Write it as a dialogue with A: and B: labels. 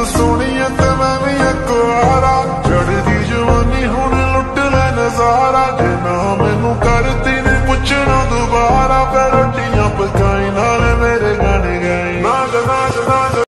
A: ਤੂੰ ਸੋਹਣੀ ਐ ਤੇ ਮੈਂ ਵੀ ਇੱਕ ਵਾਰਾ, ਚੜ੍ਹਦੀ ਜਵਾਨੀ ਹੁਣ ਲੁੱਟ ਲੈ ਨਜ਼ਾਰਾ।